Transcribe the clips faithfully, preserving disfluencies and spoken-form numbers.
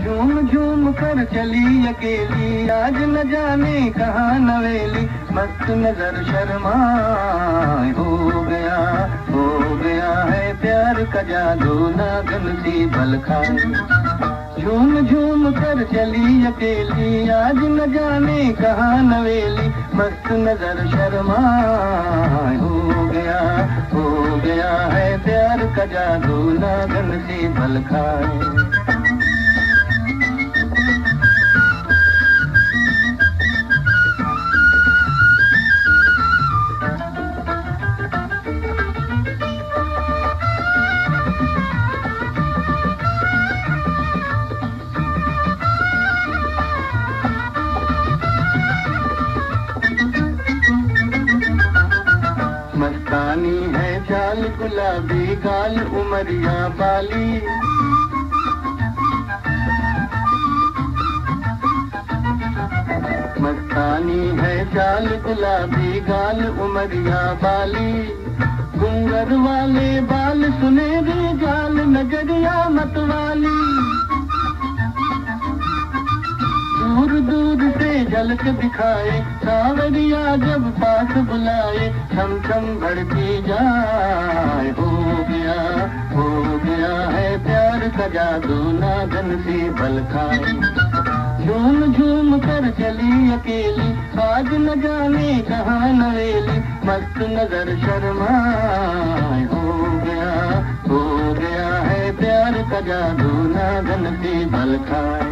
झूम झूम कर चली अकेली, आज न जाने कहाँ नवेली, मस्त नजर शर्माए। हो गया हो गया है प्यार का जादू, नागन सी बल खाए। झूम झूम कर चली अकेली, आज न जाने कहाँ नवेली, मस्त नजर शर्माए। हो गया हो गया है प्यार का जादू, नागन सी बल खाए। मस्तानी है चाल गुलाबी, गाल उमरिया बाली, मस्तानी है चाल गुलाबी, गाल उमरिया बाली, घूंघर वाले बाल सुनहरे जाल, नजरिया मतवाली, दूर दूर से झलक दिखाए, सावरिया जब पास बुलाए, छम छम भड़की जाए। हो गया हो गया है प्यार का जादू, नागन सी बल खाए। झूम झूम कर चली अकेली, आज न जाने कहाँ नवेली, मस्त नजर शर्माए। हो गया हो गया है प्यार का जादू, नागन सी बल खाए।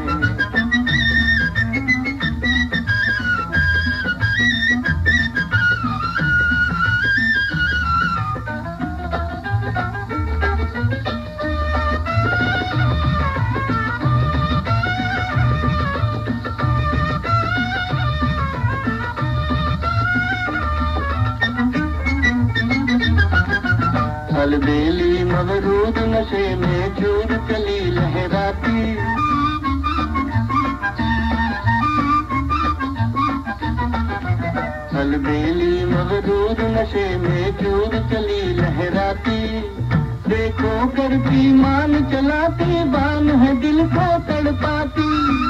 अलबेली मगरूद नशे में चूर चली लहराती, अलबेली मगरूद नशे में चूर चली लहराती, देखो करती मान चलाती, बान है दिल को तड़पाती,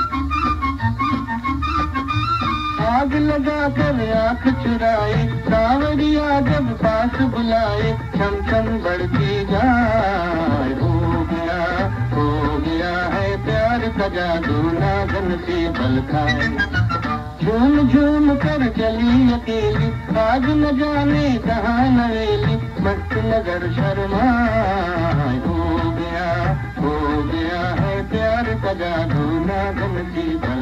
आग लगा कर आँख चुराए, सावरिया जब पास बुलाए, छम छम बढ़ती जाए। हो गया हो गया है प्यार का जादू, नागन सी बल खाए। झूम झूम कर चली अकेली, आज न जाने कहाँ नवेली, मस्त नजर शर्माए। हो गया हो गया है प्यार का जादू, नागन सी बल